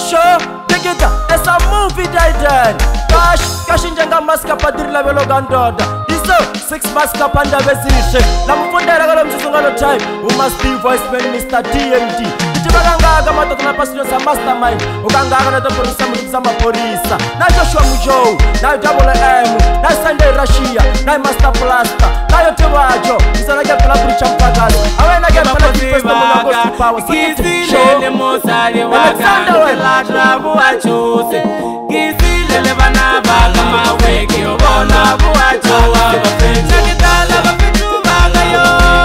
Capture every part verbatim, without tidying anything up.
show Digita it's a movie diden Cash Cash injenga maska padiri labelo gandoda Iso six maska panda bezishe Namufundera galo mzuzungalo time Mastevo Mister D M D Ichibaganga matoto na pasino sa mastermind Uganga na toporisa mtuza maporisa Na Joshua Mujou Na DhaLa M Na Sunday Rashia Na Master Plaster Na yote wajo Isana kia pala kuricha mpagazi Awena kia pala kipesta muna gosti power Kizilele mosari waka Nilatra buachose Kizilele vana baka maweki Obona buachose Nakitala BaFeThu baka yo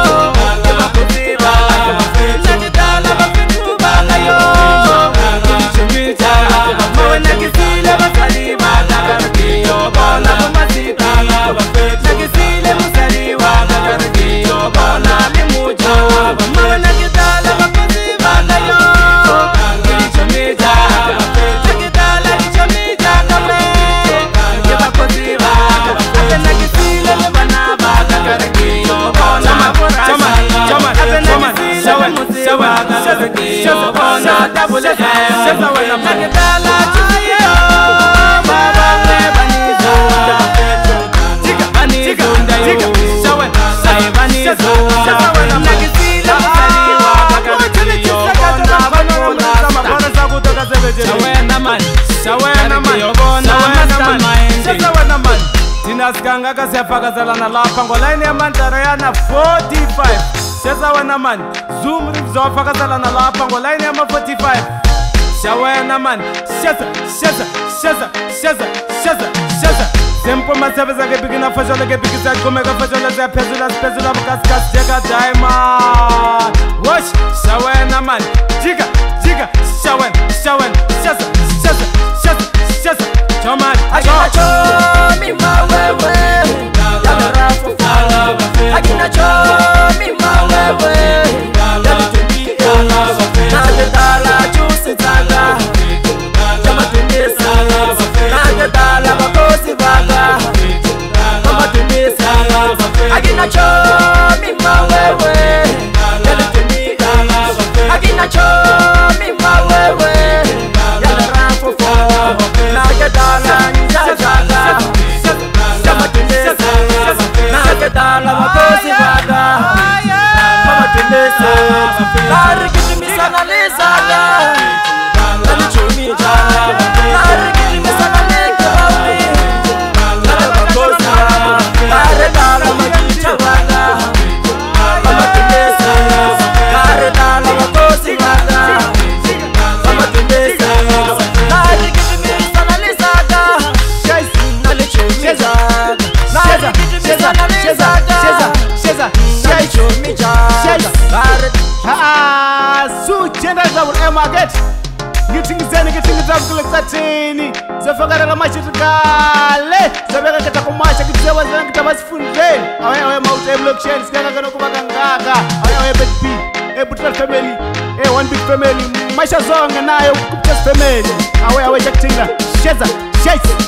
Skanga kasi afakazala na lapa ngolaini ya mandara yana forty-five Sheza wena man Zoom rips afakazala na lapa ngolaini ya ma forty-five Shawena man Sheza Sheza Sheza Sheza Sheza Sheza Simple maseveza ke bigina fashola ke bigisa kumeka fashola za pezula pezula mkaskas jega diamond Wash Shawena man Jiga Jiga Shawen Shawen Sheza Sheza Sheza Sheza Choman Akina chomi mawewe Yadara fufala Akina chomi mawewe Yaditumbi Nage DhaLa juicy DhaLa Chama tumisa Nage DhaLa bakosi baga Mama tumisa Akina chomi mawewe Yaditumbi Akina chomi mawewe Yadara fufala Nage DhaLa Njajaga Chama tumisa Nage DhaLa bakosi baga Mama tumisa Nari kitumisa na lisaga Nani chumi jala Nari kitumisa na lekawi Nani bakosi baga Nari DhaLa majicha baga Mama tumisa Nari DhaLa bakosi baga Mama tumisa Nari kitumisa na lisaga Nani chumi jala Nari kitumisa na lisaga Nani chumi jala Ah, su chenda double M market. Getting zeni getting double thirteen. Zafakara la machitikale. Zabeka kata kumacha kitsewa zana kitabasifunde. Awe awe mauta blockchain sikanga kana kubaka ngaga. Awe awe big P. E butra family. E one big family. Maisha zonga nayo kupita family. Awe awe jaktinga. Sheza. Sheza.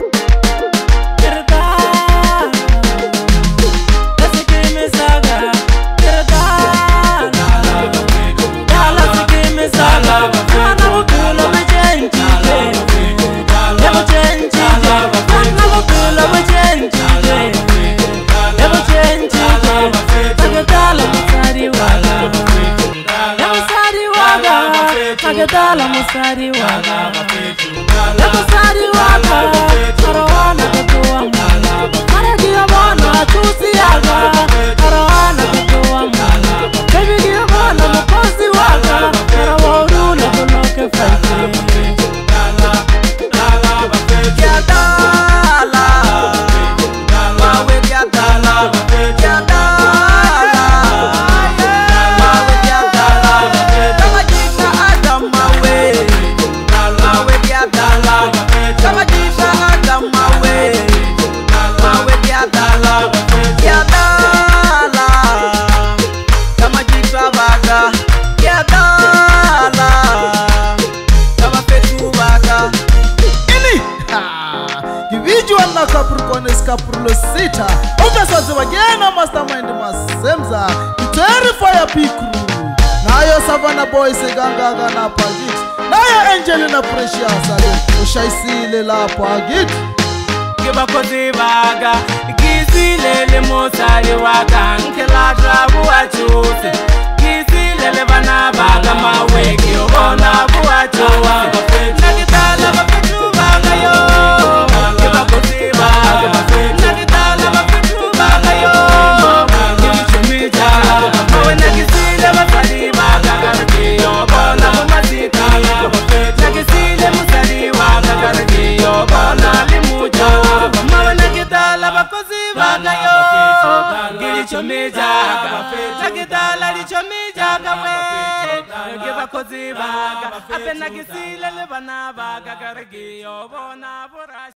DhaLa musari waga musari waga Karawana kutoa mala Karadia wana chusi yaga Karawana kutoa mala Baby dia wana mukosi waga Karawauru na kuloke fake Kia DhaLa Mawe kia DhaLa Kia DhaLa Mawe kia DhaLa Kama jika Adam mawe Mawe kia DhaLa Kama jika Adam mawe Mawe kia DhaLa Kia DhaLa Kama jika Baka Kia DhaLa Kama BaFeThu Baka Visual na Capricorn Caprulo sita. Ukasazi wagena mastermind MorefzA. Terrify a big crew. Nayo Savannah boys eganga na pagit. Nayo Angel na Precious ake ushayisile lapho akithi Ngibakozi baga Ngisilele mosari waka Nkela drabu wachuse Ngisilele bana baga maweki Obona buwachuse Nagitala BaFeThu baga yo Ngibakozi baga Nagitala BaFeThu baga yo Ngibichumija Mawe nagisile basari baga Karaki obona mumasika Nagisile musari waka Karaki obona limuja Mawe nagitala bakozi baga yo Ngibichumija Nagitala lichumija kawe Ngibakozi baga Ape nagisile le bana baga Karaki obona